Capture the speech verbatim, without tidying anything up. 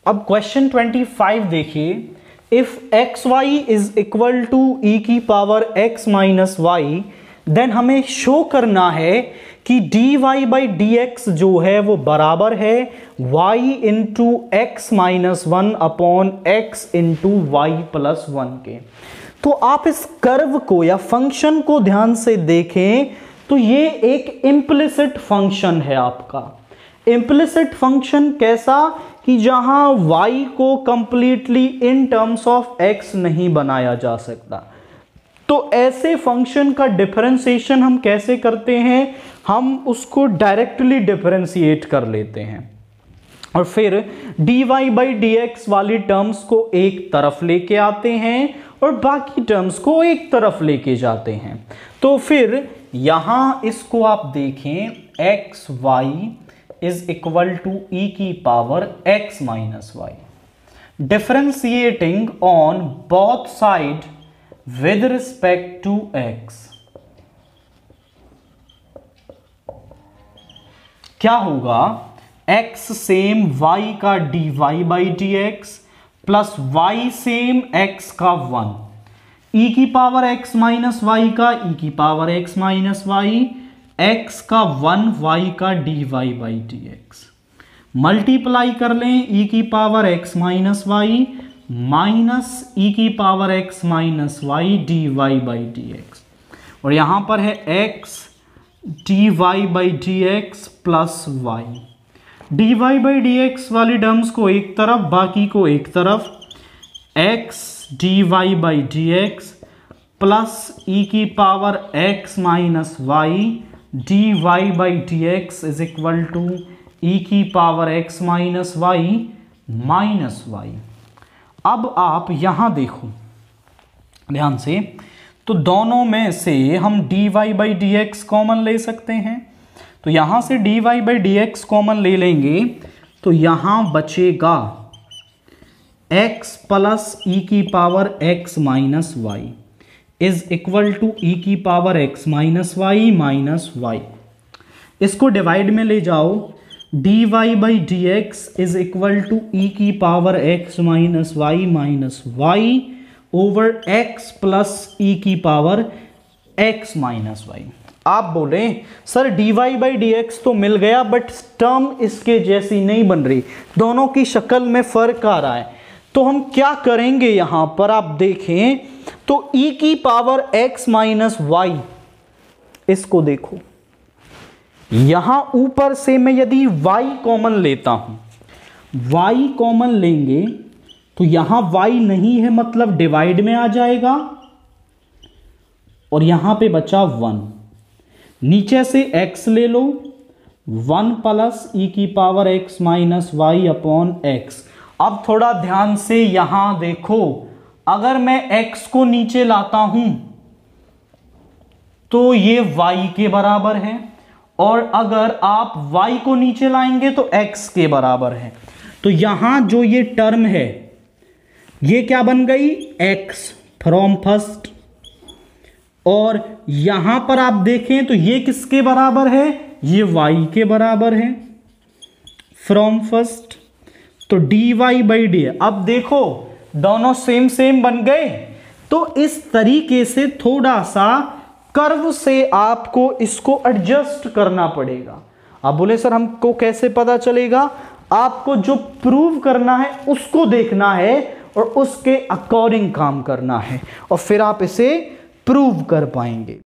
अब question twenty five देखिए, if x y is equal to e की power x minus y, then हमें show करना है कि d y by d x जो है वो बराबर है y into x minus one upon x into y plus one के। तो आप इस कर्व को या फंक्शन को ध्यान से देखें तो ये एक इम्प्लिसिट फंक्शन है आपका। इम्प्लिसिट फंक्शन कैसा कि जहां y को completely in terms of x नहीं बनाया जा सकता। तो ऐसे फंक्शन का डिफरेंशिएशन हम कैसे करते हैं, हम उसको डायरेक्टली डिफरेंशिएट कर लेते हैं और फिर dy बाई डी एक्स वाली टर्म्स को एक तरफ लेके आते हैं और बाकी टर्म्स को एक तरफ लेके जाते हैं। तो फिर यहां इसको आप देखें, x y is equal to e की power x minus y, differentiating on both side with respect to x। क्या होगा, x सेम y का dy by d x plus y same x का वन, e की power x minus y का e की power x minus y, x का one, y का dy by d x, multiply कर लें e की power x minus y minus e की power x minus y dy by d x, और यहां पर है x dy by d x plus y। dy by d x वाली terms को एक तरफ, बाकी को एक तरफ, x dy by d x plus e की power x minus y dy by d x is equal to e की power x minus y minus y. अब आप यहां देखो ध्यान से, तो दोनों में से हम dy by d x common ले सकते हैं। तो यहां से dy by d x common ले लेंगे तो यहां बचेगा x प्लस e की power x minus y is equal to e की power x minus y minus y. इसको डिवाइड में ले जाओ, dy by d x is equal to e की power x minus y minus y over x plus e की power x minus y. आप बोले sir dy by d x तो मिल गया बट टर्म इसके जैसी नहीं बन रही, दोनों की शक्ल में फर्क आ रहा है। तो हम क्या करेंगे, यहां पर आप देखें तो e की पावर x माइनस वाई, इसको देखो यहां ऊपर से मैं यदि y कॉमन लेता हूं, y कॉमन लेंगे तो यहां y नहीं है मतलब डिवाइड में आ जाएगा और यहां पे बचा वन, नीचे से x ले लो, वन प्लस e की power x minus y upon x। अब थोड़ा ध्यान से यहां देखो, अगर मैं x को नीचे लाता हूं तो ये y के बराबर है और अगर आप y को नीचे लाएंगे तो x के बराबर है। तो यहां जो ये टर्म है ये क्या बन गई, x फ्रॉम फर्स्ट, और यहां पर आप देखें तो ये किसके बराबर है, ये y के बराबर है फ्रॉम फर्स्ट। तो dy बाई डी, अब देखो दोनों सेम सेम बन गए। तो इस तरीके से थोड़ा सा कर्व से आपको इसको एडजस्ट करना पड़ेगा। आप बोले सर हमको कैसे पता चलेगा, आपको जो प्रूव करना है उसको देखना है और उसके अकॉर्डिंग काम करना है और फिर आप इसे प्रूव कर पाएंगे।